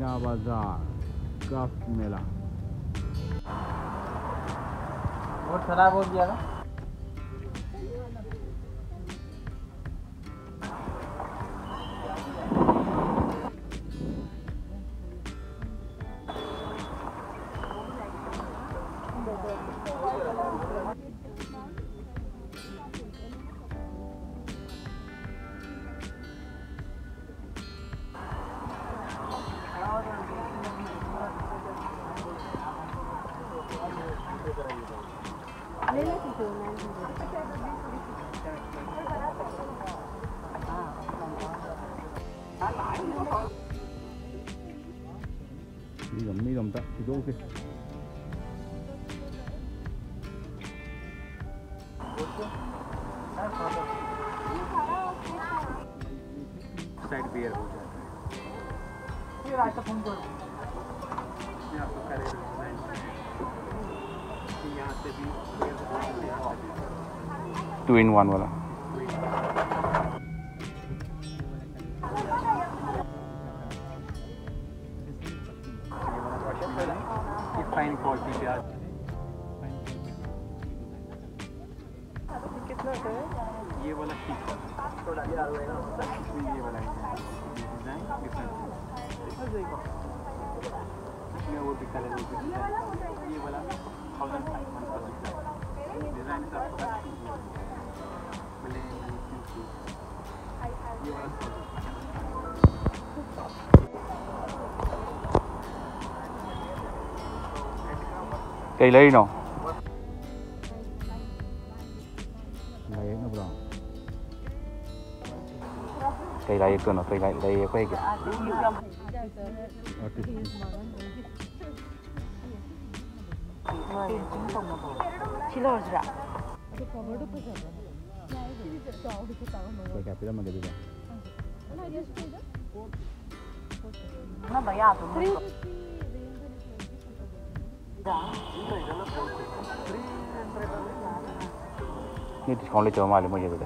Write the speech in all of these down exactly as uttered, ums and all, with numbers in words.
नया बाजार क्राफ्ट मेला। और खराब हो गया ना। đi gầm đi gầm tận thì đỗ kia side beer हो जाता है। ये रास्ता फोन करो ये आपको करे यहाँ से भी टू इन वन वाला फाइन क्वालिटी पे आज कितना है ये वाला ठीक है थोड़ा ये वाला डिजाइन डिफरेंट इसमें वो भी कलर ये वाला थाउजेंड फाइव हंड्रेड डिजाइन का ये वाला cây lấy nó lấy nó vào cây lấy cơ nó cây lấy lấy quay kìa cây cái mà cái gì vậy nó bây giờ tụi ini diskon le coba malu aja tuh.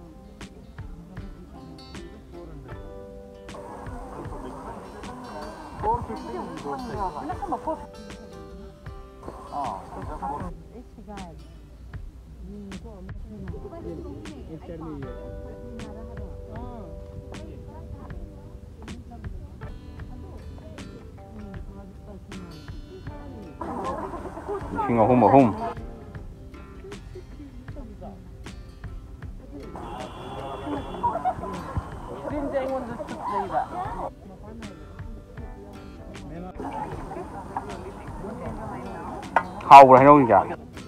Singa hum hum. Hầu rồi hay đâu nhỉ?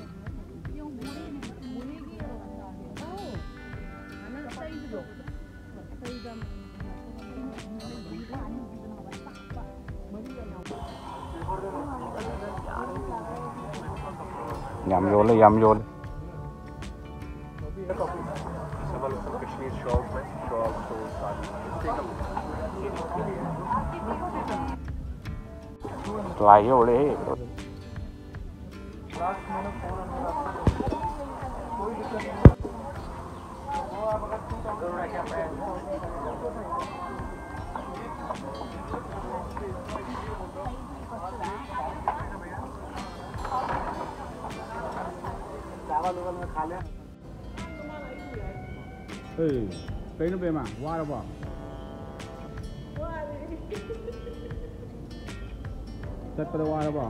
Yum vô lấy yum vô lấy. Lại vô lấy. Ừ, cây nó về mà, qua đâu vào. Chất vào đâu qua đâu vào.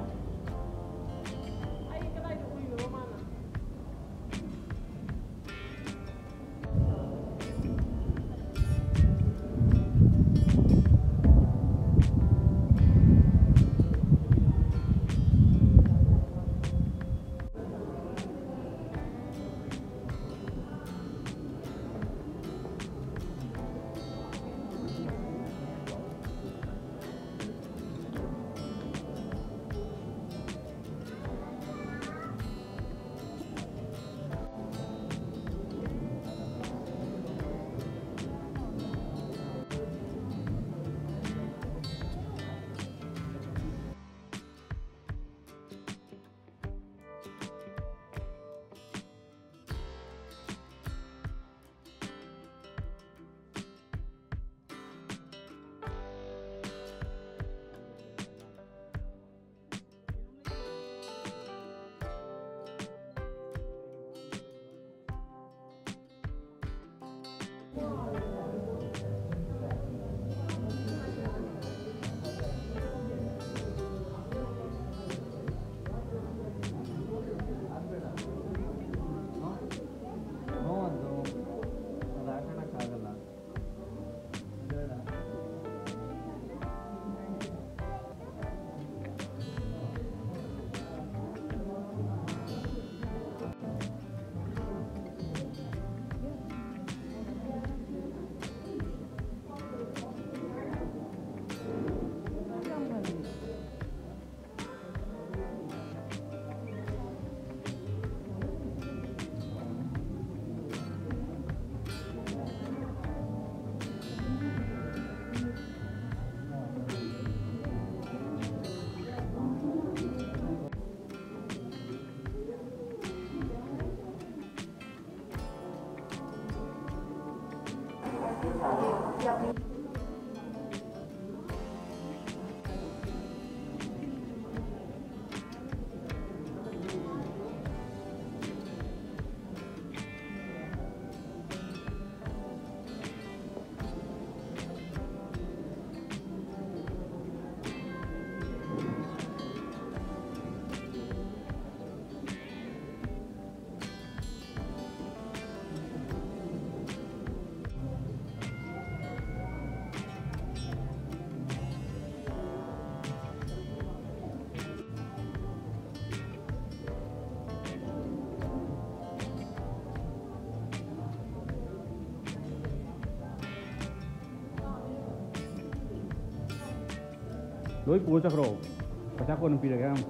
Lối cua chắc rồi, có chắc con pin được không?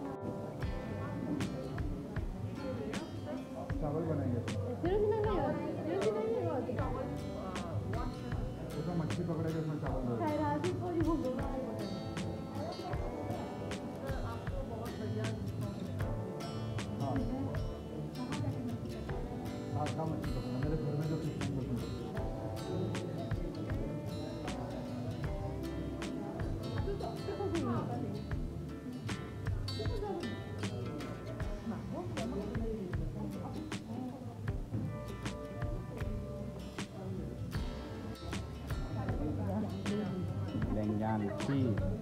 चावल बनाएंगे उसमें मछली पकड़ेगा उसमें चावल हाँ हाँ हाँ मछली पकड़ना मेरे घर में जो सिस्टमแรงงานที่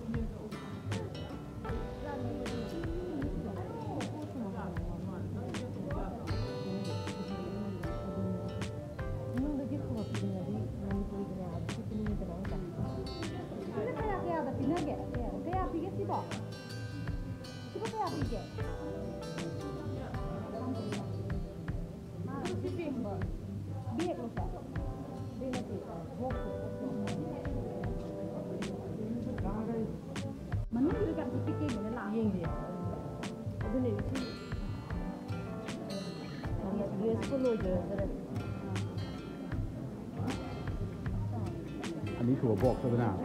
อันนี้ถั่วบกใช่ไหมนะ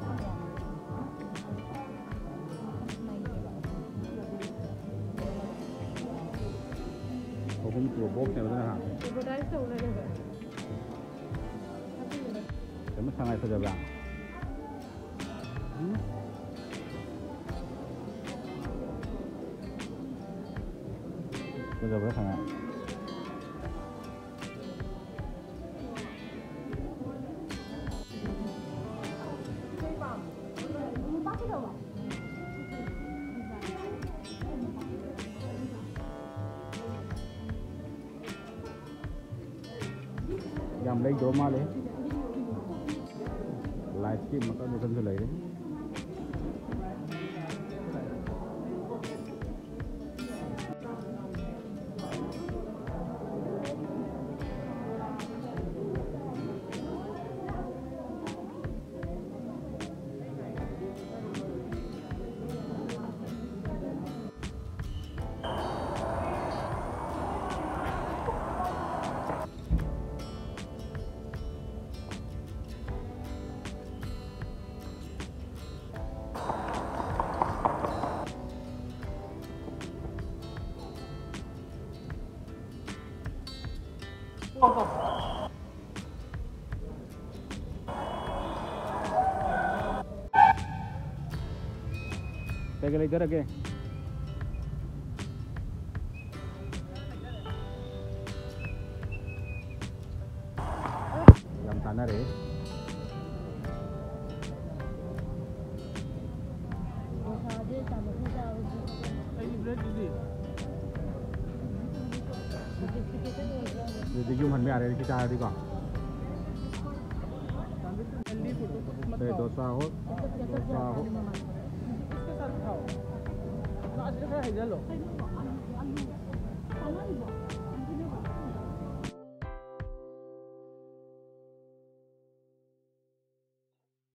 ผมเป็นถั่วบกใช่ไหมนะแต่ไม่ทางไหนเขาจะบ้างก็จะไปทางไหนยำเล็กโดมาเลยไลฟ์สตรีมมันก็ดูทันเลยเลยPega iधर आके yang tanah deh jadi human biar kita hari kok deh dosa hot dosa hot Nah,